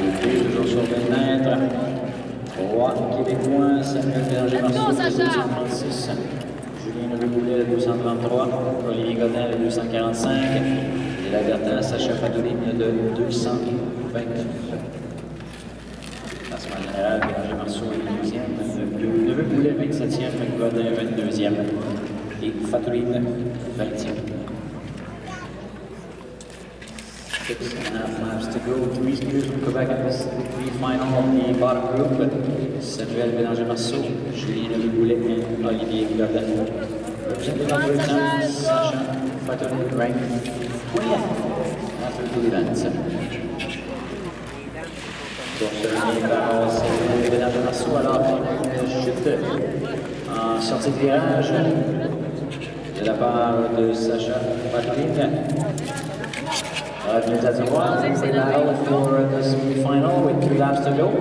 Toujours sur 20 mètres. 3 Québécois, Samuel Bélanger-Marceau, 236. Julien Leboulet, 233. Olivier Godin, 245. Et la Bertin, Sacha Fatouline, de 229. Classement général, Bélanger-Marceau est 12e. Leboulet, 27e. Godin, 22e. Et Fatouline, 20e. 6.5 laps to go. 3 skiers will go back in this final of the bottom group. Samuel Bélanger-Marceau, Julien Leboulet, and Olivier Godin. Representing on the time, Sacha Fatouline ranked 20th after 2 events. Pour ce dernier par Samuel Bélanger-Marceau, alors une chute en sortie de virage de la part de Sacha Fatouline. Revenez à droite, c'est battle for the semi-final with 3 laps to go.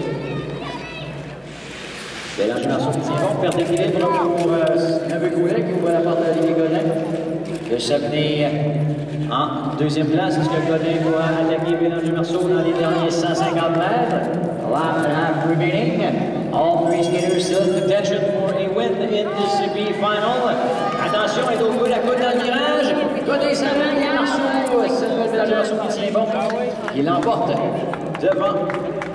Bélanger-Marceau qui tient bon, perte d'équilibre pour Neveu Goulet qui ouvre la porte à Olivier Godin. Le Chavenay en deuxième place. Est-ce que Godin va attaquer Bélanger-Marceau dans les derniers 150 mètres? Lap and a half remaining. All 3 skaters still in contention for a win in the semi-final. Attention, il est au bout de la côte dans le virage. Godin s'amène, Marceau, Samuel Bélanger-Marceau qui tient bon. Il l'emporte devant